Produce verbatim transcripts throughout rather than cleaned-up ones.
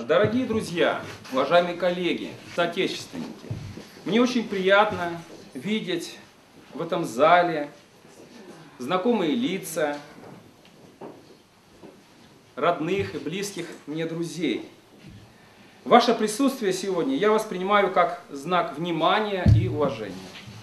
Дорогие друзья, уважаемые коллеги, соотечественники, мне очень приятно видеть в этом зале знакомые лица, родных и близких мне друзей. Ваше присутствие сегодня я воспринимаю как знак внимания и уважения.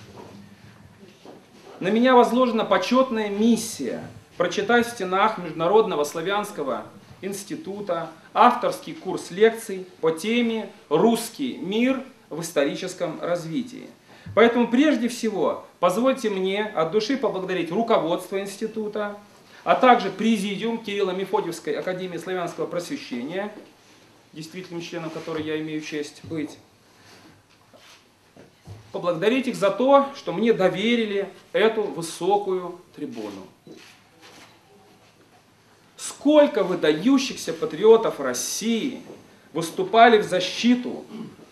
На меня возложена почетная миссия прочитать в стенах Международного славянского института авторский курс лекций по теме «Русский мир в историческом развитии». Поэтому прежде всего позвольте мне от души поблагодарить руководство института, а также президиум Кирилло-Мефодиевской академии славянского просвещения, действительным членом которой я имею честь быть. Поблагодарить их за то, что мне доверили эту высокую трибуну. Сколько выдающихся патриотов России выступали в защиту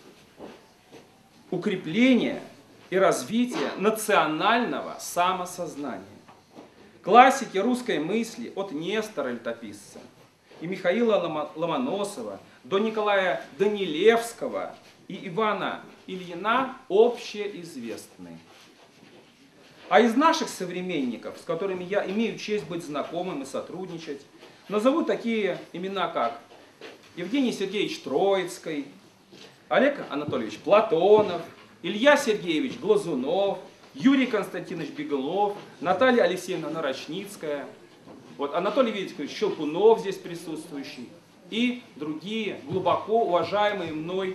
укрепления и развития национального самосознания. Классики русской мысли от Нестора Летописца и Михаила Ломоносова до Николая Данилевского и Ивана Ильина общеизвестны. А из наших современников, с которыми я имею честь быть знакомым и сотрудничать, назову такие имена, как Евгений Сергеевич Троицкий, Олег Анатольевич Платонов, Илья Сергеевич Глазунов, Юрий Константинович Беглов, Наталья Алексеевна Нарочницкая, вот Анатолий Викторович Щелкунов здесь присутствующий и другие глубоко уважаемые мной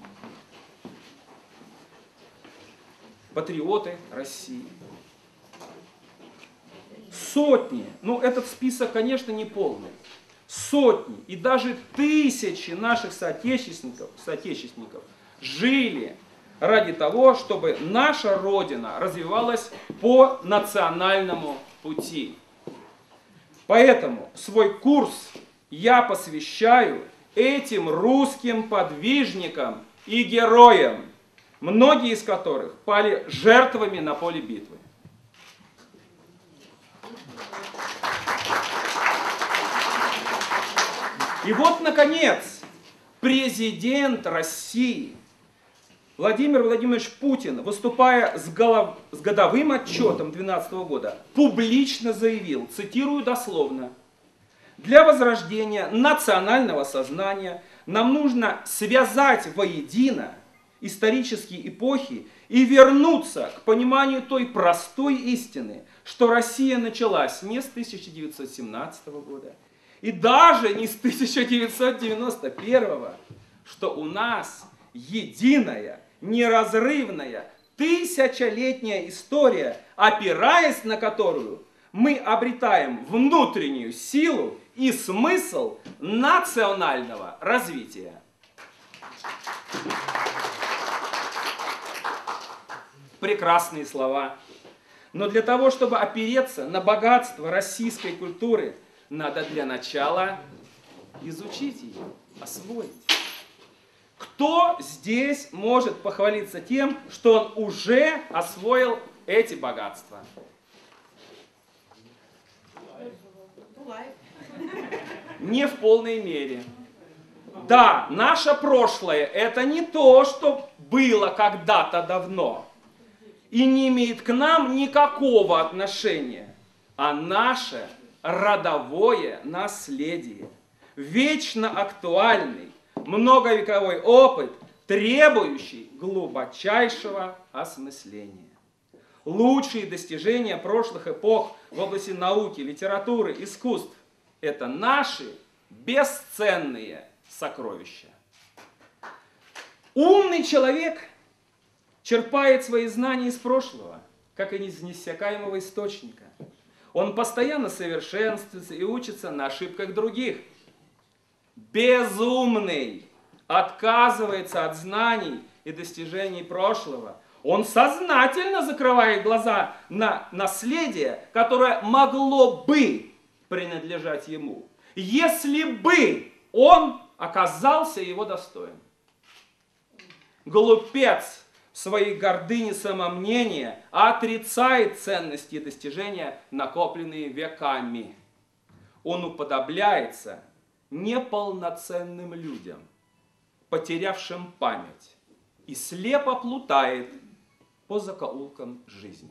патриоты России. Сотни, ну этот список, конечно, не полный, сотни и даже тысячи наших соотечественников, соотечественников жили ради того, чтобы наша Родина развивалась по национальному пути. Поэтому свой курс я посвящаю этим русским подвижникам и героям, многие из которых пали жертвами на поле битвы. И вот, наконец, президент России Владимир Владимирович Путин, выступая с, голов... с годовым отчетом две тысячи двенадцатого года, публично заявил, цитирую дословно: «Для возрождения национального сознания нам нужно связать воедино исторические эпохи и вернуться к пониманию той простой истины, что Россия началась не с тысяча девятьсот семнадцатого года и даже не с тысяча девятьсот девяносто первого, что у нас единая, неразрывная, тысячелетняя история, опираясь на которую мы обретаем внутреннюю силу и смысл национального развития». Прекрасные слова. Но для того, чтобы опереться на богатство российской культуры, надо для начала изучить ее, освоить. Кто здесь может похвалиться тем, что он уже освоил эти богатства? Не в полной мере. Да, наше прошлое – это не то, что было когда-то давно и не имеет к нам никакого отношения, а наше родовое наследие, вечно актуальный, многовековой опыт, требующий глубочайшего осмысления. Лучшие достижения прошлых эпох в области науки, литературы, искусств – это наши бесценные сокровища. Умный человек черпает свои знания из прошлого, как и из неиссякаемого источника. Он постоянно совершенствуется и учится на ошибках других. Безумный отказывается от знаний и достижений прошлого. Он сознательно закрывает глаза на наследие, которое могло бы принадлежать ему, если бы он оказался его достоин. Глупец в своей гордыне самомнения отрицает ценности и достижения, накопленные веками. Он уподобляется неполноценным людям, потерявшим память и слепо плутает по закоулкам жизни.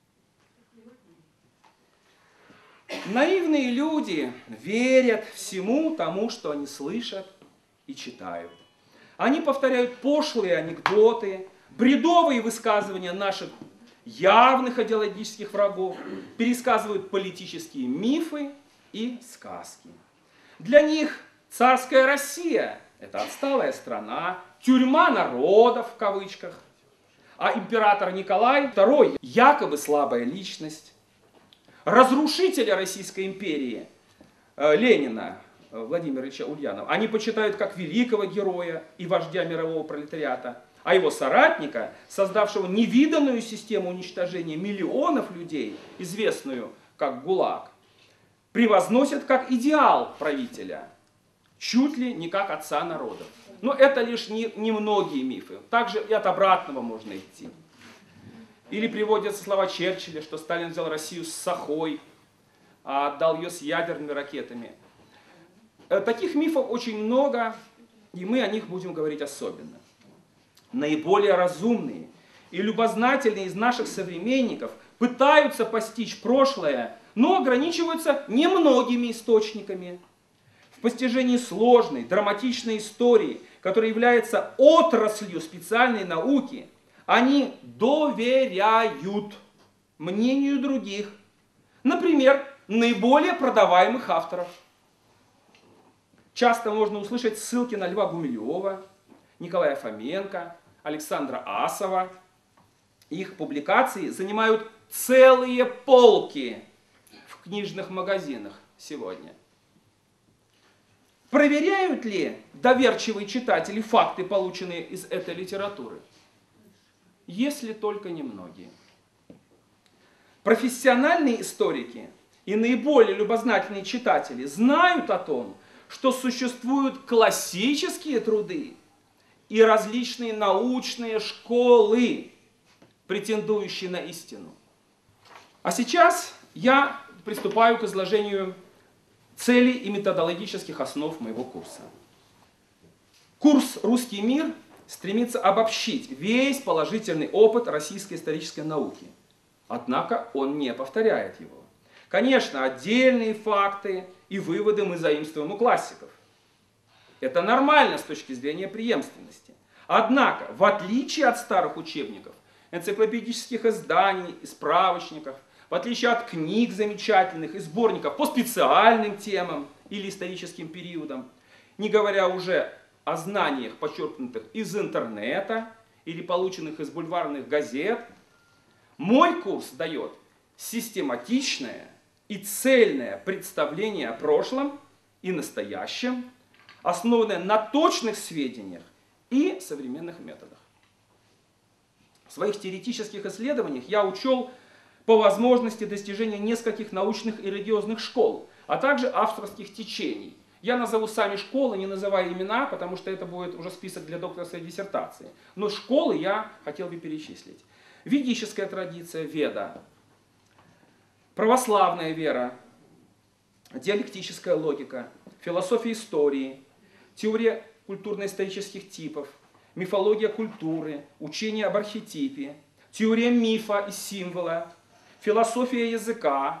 Наивные люди верят всему тому, что они слышат и читают. Они повторяют пошлые анекдоты, бредовые высказывания наших явных идеологических врагов, пересказывают политические мифы и сказки. Для них царская Россия – это отсталая страна, тюрьма народов в кавычках, а император Николай второй – якобы слабая личность. Разрушителя Российской империи э, Ленина Владимира Ильича Ульянова они почитают как великого героя и вождя мирового пролетариата, а его соратника, создавшего невиданную систему уничтожения миллионов людей, известную как ГУЛАГ, превозносят как идеал правителя, чуть ли не как отца народов. Но это лишь немногие не мифы. Также и от обратного можно идти. Или приводятся слова Черчилля, что Сталин взял Россию с сахой, а отдал ее с ядерными ракетами. Таких мифов очень много, и мы о них будем говорить особенно. Наиболее разумные и любознательные из наших современников пытаются постичь прошлое, но ограничиваются немногими источниками. В постижении сложной, драматичной истории, которая является отраслью специальной науки, они доверяют мнению других, например, наиболее продаваемых авторов. Часто можно услышать ссылки на Льва Гумилева, Николая Фоменко, Александра Асова. Их публикации занимают целые полки в книжных магазинах сегодня. Проверяют ли доверчивые читатели факты, полученные из этой литературы? Если только немногие. Профессиональные историки и наиболее любознательные читатели знают о том, что существуют классические труды и различные научные школы, претендующие на истину. А сейчас я приступаю к изложению целей и методологических основ моего курса. Курс «Русский мир» стремится обобщить весь положительный опыт российской исторической науки. Однако он не повторяет его. Конечно, отдельные факты и выводы мы заимствуем у классиков. Это нормально с точки зрения преемственности. Однако, в отличие от старых учебников, энциклопедических изданий и справочников, в отличие от книг замечательных и сборников по специальным темам или историческим периодам, не говоря уже о знаниях, почерпнутых из интернета или полученных из бульварных газет, мой курс дает систематичное и цельное представление о прошлом и настоящем, основанное на точных сведениях и современных методах. В своих теоретических исследованиях я учел по возможности достижения нескольких научных и религиозных школ, а также авторских течений. Я назову сами школы, не называя имена, потому что это будет уже список для докторской диссертации. Но школы я хотел бы перечислить. Ведическая традиция, Веда, православная вера, диалектическая логика, философия истории, теория культурно-исторических типов, мифология культуры, учение об архетипе, теория мифа и символа, философия языка,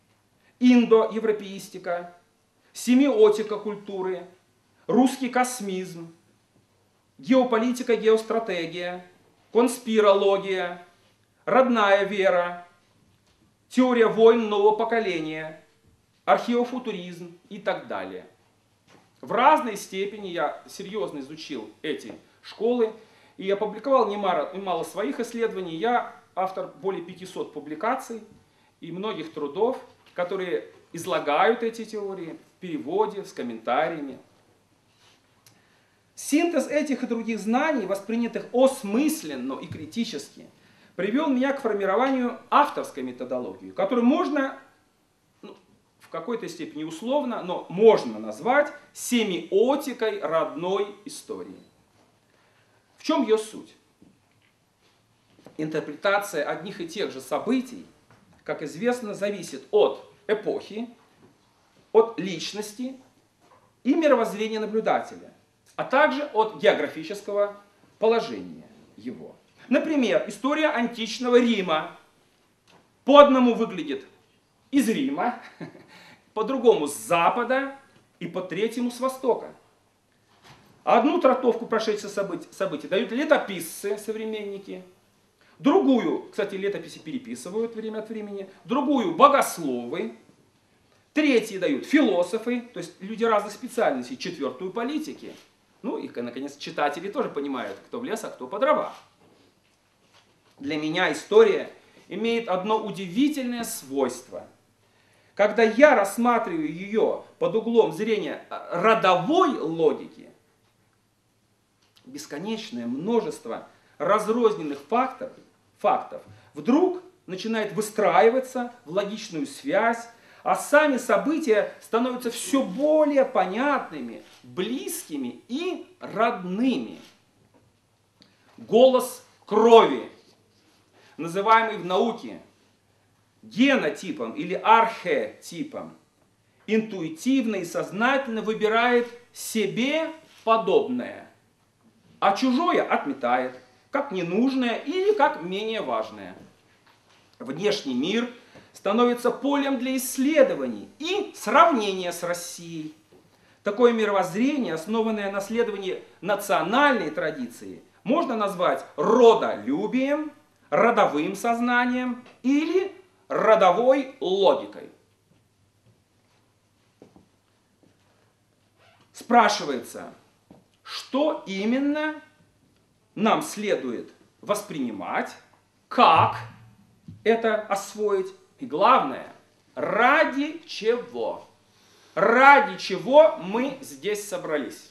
индоевропеистика, семиотика культуры, русский космизм, геополитика, геостратегия, конспирология, родная вера, теория войн нового поколения, археофутуризм и так далее. В разной степени я серьезно изучил эти школы и опубликовал немало, немало своих исследований. Я автор более пятисот публикаций и многих трудов, которые излагают эти теории в переводе, с комментариями. Синтез этих и других знаний, воспринятых осмысленно и критически, привел меня к формированию авторской методологии, которую можно, ну, в какой-то степени условно, но можно назвать семиотикой родной истории. В чем ее суть? Интерпретация одних и тех же событий, как известно, зависит от эпохи, от личности и мировоззрения наблюдателя. а также от географического положения его. Например, история античного Рима по одному выглядит из Рима, по-другому с запада и по третьему с востока. Одну трактовку прошедших событий, событий дают летописцы, современники, другую, кстати, летописи переписывают время от времени, другую богословы, третьи дают философы, то есть люди разных специальностей, четвертую политики. Ну и, наконец, читатели тоже понимают, кто в лес, а кто по дрова. Для меня история имеет одно удивительное свойство. Когда я рассматриваю ее под углом зрения родовой логики, бесконечное множество разрозненных фактов, фактов вдруг начинает выстраиваться в логичную связь, а сами события становятся все более понятными, близкими и родными. Голос крови, называемый в науке генотипом или архетипом, интуитивно и сознательно выбирает себе подобное, а чужое отметает, как ненужное или как менее важное. Внешний мир становится полем для исследований и сравнения с Россией. Такое мировоззрение, основанное на следовании национальной традиции, можно назвать родолюбием, родовым сознанием или родовой логикой. Спрашивается, что именно нам следует воспринимать, как это освоить и, главное, ради чего? Ради чего мы здесь собрались?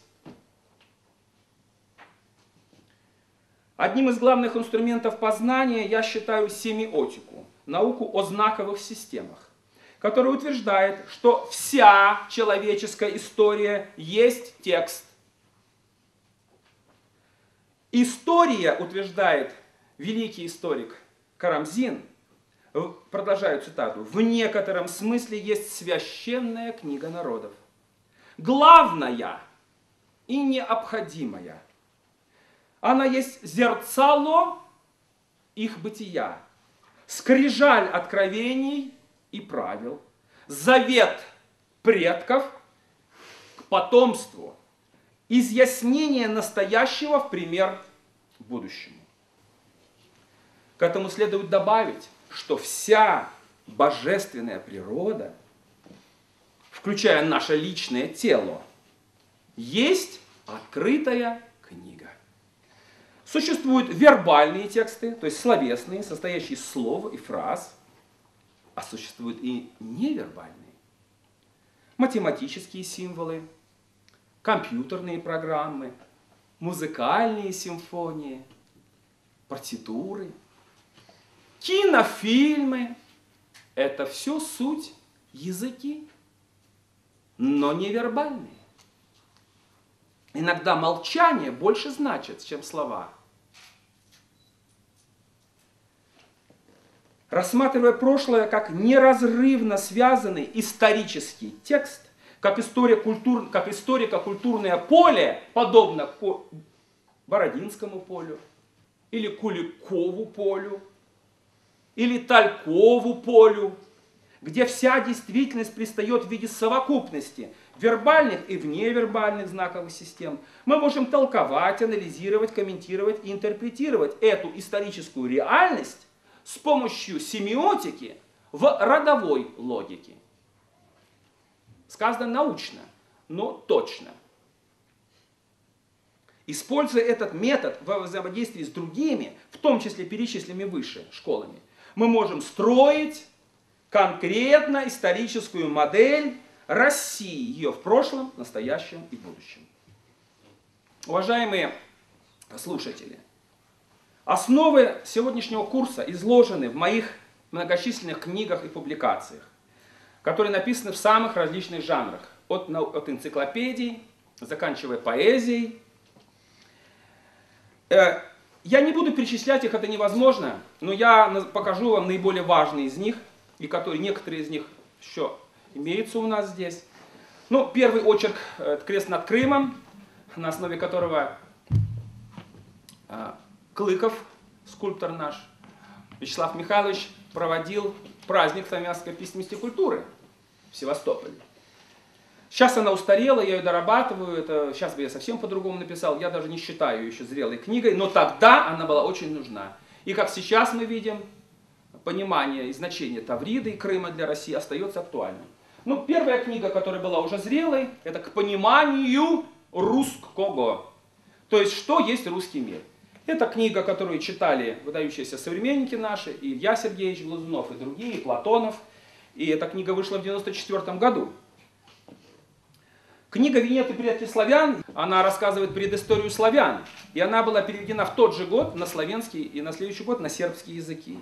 Одним из главных инструментов познания я считаю семиотику, науку о знаковых системах, которая утверждает, что вся человеческая история есть текст. История, утверждает великий историк Карамзин, продолжаю цитату, в некотором смысле есть священная книга народов. Главная и необходимая. Она есть зерцало их бытия, скрижаль откровений и правил, завет предков к потомству, изъяснение настоящего в пример будущему. К этому следует добавить, что вся божественная природа, включая наше личное тело, есть открытая книга. Существуют вербальные тексты, то есть словесные, состоящие из слов и фраз, а существуют и невербальные. Математические символы, компьютерные программы, музыкальные симфонии, партитуры, кинофильмы. Это все суть языки, но невербальные. Иногда молчание больше значит, чем слова. Рассматривая прошлое как неразрывно связанный исторический текст, как, история культур, как историко-культурное поле, подобно по Бородинскому полю, или Куликову полю, или Талькову полю, где вся действительность предстает в виде совокупности вербальных и вневербальных знаковых систем, мы можем толковать, анализировать, комментировать и интерпретировать эту историческую реальность с помощью семиотики в родовой логике. Сказано научно, но точно. Используя этот метод во взаимодействии с другими, в том числе перечисленными выше школами, мы можем строить конкретно историческую модель России, ее в прошлом, настоящем и будущем. Уважаемые слушатели, основы сегодняшнего курса изложены в моих многочисленных книгах и публикациях, которые написаны в самых различных жанрах, от, от энциклопедий, заканчивая поэзией. Я не буду перечислять их, это невозможно, но я покажу вам наиболее важные из них, и которые, некоторые из них еще имеются у нас здесь. Ну, первый очерк «Крест над Крымом», на основе которого Клыков, скульптор наш, Вячеслав Михайлович, проводил праздник славянской письменности и культуры в Севастополе. Сейчас она устарела, я ее дорабатываю, это, сейчас бы я совсем по-другому написал, я даже не считаю ее еще зрелой книгой, но тогда она была очень нужна. И как сейчас мы видим, понимание и значение Тавриды и Крыма для России остается актуальным. Ну, первая книга, которая была уже зрелой, это «К пониманию русского». То есть, что есть русский мир. Это книга, которую читали выдающиеся современники наши, и Илья Сергеевич Глазунов, и другие, и Платонов. И эта книга вышла в девяносто четвёртом году. Книга «Венеты предки славян», она рассказывает предысторию славян. И она была переведена в тот же год на славянский и на следующий год на сербский языки.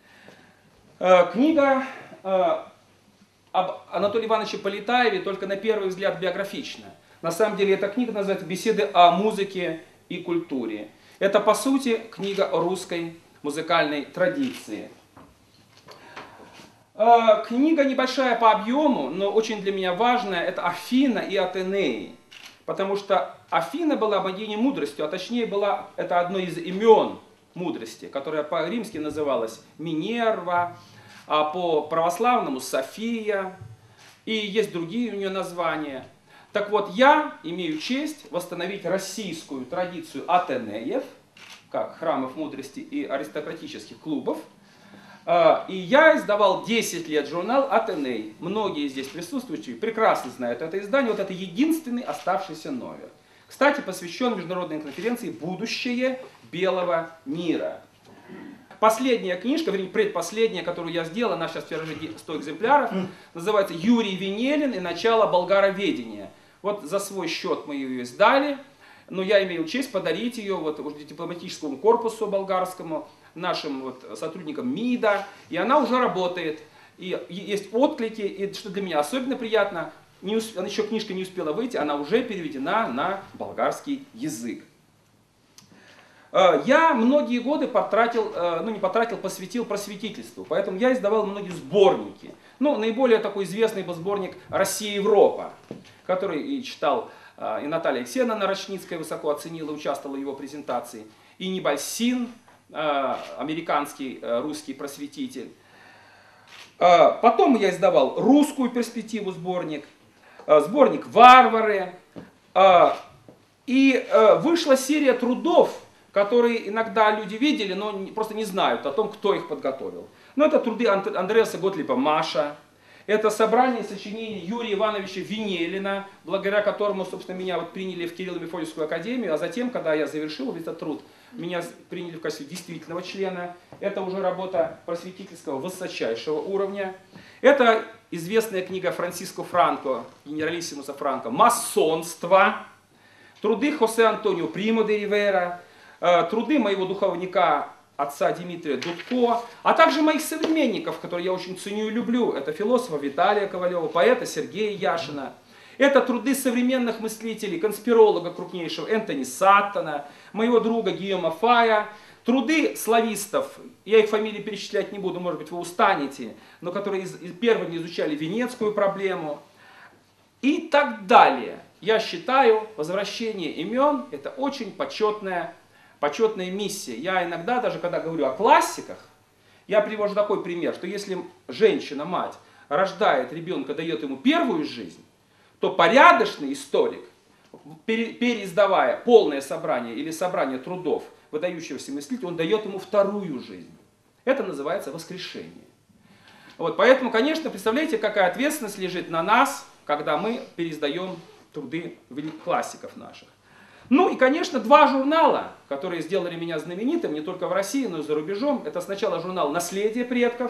Книга об Анатолии Ивановиче Полетаеве только на первый взгляд биографична. На самом деле эта книга называется «Беседы о музыке и культуре». Это, по сути, книга о русской музыкальной традиции. Книга небольшая по объему, но очень для меня важная. Это Афина и Атеней. Потому что Афина была богиней мудростью, а точнее была, это одно из имен мудрости, которое по-римски называлось Минерва, а по православному София. И есть другие у нее названия. Так вот, я имею честь восстановить российскую традицию Атенеев, как храмов мудрости и аристократических клубов. И я издавал десять лет журнал «Атеней». Многие здесь присутствующие прекрасно знают это издание. Вот это единственный оставшийся номер. Кстати, посвящен международной конференции «Будущее белого мира». Последняя книжка, вернее, предпоследняя, которую я сделал, она сейчас в тираже сто экземпляров, называется «Юрий Венелин и начало болгароведения». Вот за свой счет мы ее издали, но я имею честь подарить ее вот, дипломатическому корпусу болгарскому, нашим вот, сотрудникам МИДа, и она уже работает, и есть отклики, и что для меня особенно приятно, не усп... еще книжка не успела выйти, она уже переведена на болгарский язык. Я многие годы потратил, ну не потратил, посвятил просветительству, поэтому я издавал многие сборники. Ну, наиболее такой известный был сборник «Россия-Европа», который и читал и Наталья Алексеевна Нарочницкая, высоко оценила, участвовала в его презентации, и Нибальсин, американский русский просветитель. Потом я издавал русскую перспективу сборник, сборник «Варвары», и вышла серия трудов, которые иногда люди видели, но просто не знают о том, кто их подготовил. Но это труды Андреаса Готлиба Маша, это собрание сочинений Юрия Ивановича Венелина, благодаря которому, собственно, меня вот приняли в Кирилло-Мефодиевскую академию, а затем, когда я завершил этот труд, меня приняли в качестве действительного члена. Это уже работа просветительского высочайшего уровня. Это известная книга Франсиско Франко, генералиссимуса Франко, «Масонство», труды Хосе Антонио Примо де Ривера, труды моего духовника отца Дмитрия Дудко, а также моих современников, которые я очень ценю и люблю. Это философа Виталия Ковалева, поэта Сергея Яшина. Это труды современных мыслителей, конспиролога крупнейшего Энтони Саттона, моего друга Гийома Фая, труды славистов, я их фамилии перечислять не буду, может быть, вы устанете, но которые из, из, первыми изучали венецкую проблему и так далее. Я считаю, возвращение имен – это очень почетная Почетная миссия. Я иногда, даже когда говорю о классиках, я привожу такой пример, что если женщина-мать рождает ребенка, дает ему первую жизнь, то порядочный историк, переиздавая полное собрание или собрание трудов выдающегося мыслителя, он дает ему вторую жизнь. Это называется воскрешение. Вот, поэтому, конечно, представляете, какая ответственность лежит на нас, когда мы переиздаем труды классиков наших. Ну и, конечно, два журнала, которые сделали меня знаменитым не только в России, но и за рубежом. Это сначала журнал «Наследие предков»,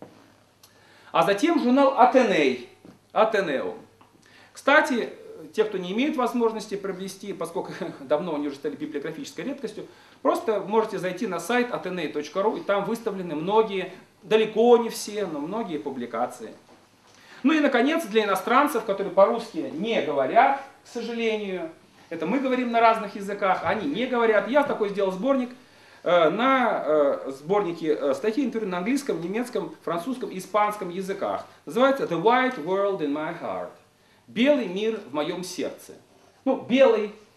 а затем журнал «Атеней», «Атенео». Кстати, те, кто не имеет возможности приобрести, поскольку давно они уже стали библиографической редкостью, просто можете зайти на сайт атеней точка ру, и там выставлены многие, далеко не все, но многие публикации. Ну и, наконец, для иностранцев, которые по-русски не говорят, к сожалению, это мы говорим на разных языках, они не говорят. Я такой сделал сборник э, на э, сборнике э, статей интервью на английском, немецком, французском и испанском языках. Называется «The White World in My Heart». «Белый мир в моем сердце». Ну, белый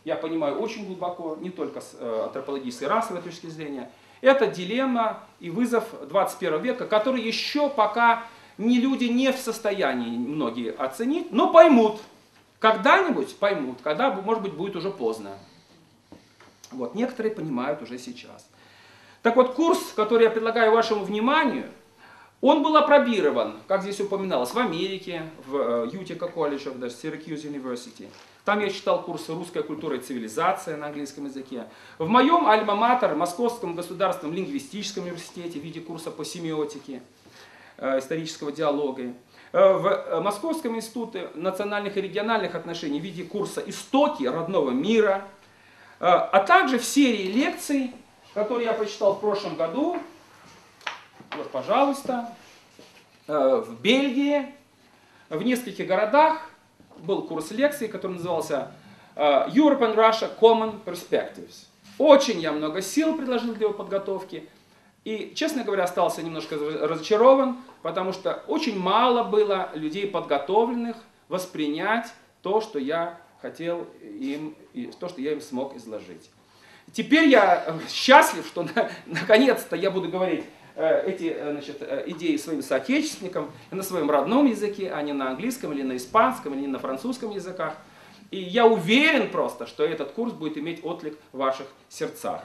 я понимаю очень глубоко, не только с э, антропологической и расовой точки зрения. Это дилемма и вызов двадцать первого века, который еще пока не люди не в состоянии многие оценить, но поймут. Когда-нибудь поймут, когда, может быть, будет уже поздно. Вот, некоторые понимают уже сейчас. Так вот, курс, который я предлагаю вашему вниманию, он был апробирован, как здесь упоминалось, в Америке, в Ютика колледже, в Syracuse University. Там я читал курсы «Русская культура и цивилизация» на английском языке. В моем альма-матер, Московском государственном лингвистическом университете, в виде курса по семиотике, исторического диалога. В Московском институте национальных и региональных отношений в виде курса «Истоки родного мира», а также в серии лекций, которые я прочитал в прошлом году, вот, пожалуйста, в Бельгии, в нескольких городах был курс лекций, который назывался Europe and Russia Common Perspectives. Очень я много сил предложил для его подготовки. И, честно говоря, остался немножко разочарован, потому что очень мало было людей, подготовленных воспринять то, что я хотел им, то, что я им смог изложить. Теперь я счастлив, что наконец-то я буду говорить эти, значит, идеи своим соотечественникам на своем родном языке, а не на английском или на испанском или на французском языках. И я уверен просто, что этот курс будет иметь отклик в ваших сердцах.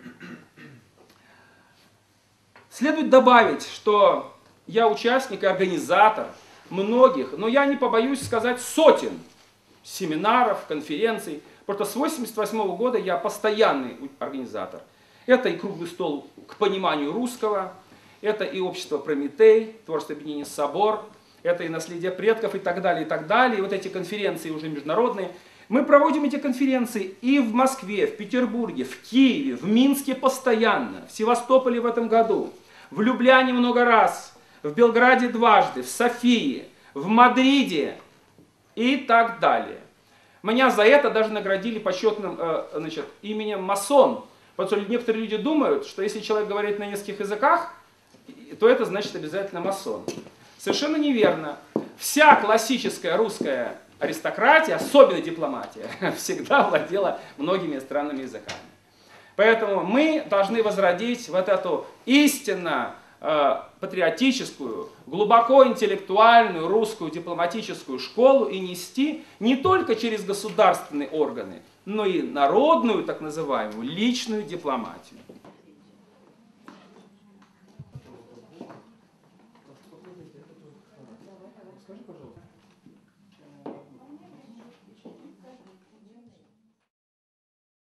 Следует добавить, что я участник и организатор многих, но я не побоюсь сказать сотен семинаров, конференций. Просто с тысяча девятьсот восемьдесят восьмого года я постоянный организатор. Это и круглый стол к пониманию русского, это и общество Прометей, творчество объединения Собор, это и наследие предков и так далее, и так далее. И вот эти конференции уже международные. Мы проводим эти конференции и в Москве, в Петербурге, в Киеве, в Минске постоянно, в Севастополе в этом году, в Любляне много раз, в Белграде дважды, в Софии, в Мадриде и так далее. Меня за это даже наградили почетным значит, именем масон. Потому что некоторые люди думают, что если человек говорит на нескольких языках, то это значит обязательно масон. Совершенно неверно. Вся классическая русская аристократия, особенно дипломатия, всегда владела многими странными языками. Поэтому мы должны возродить вот эту истинно э, патриотическую, глубоко интеллектуальную русскую дипломатическую школу и нести не только через государственные органы, но и народную, так называемую, личную дипломатию.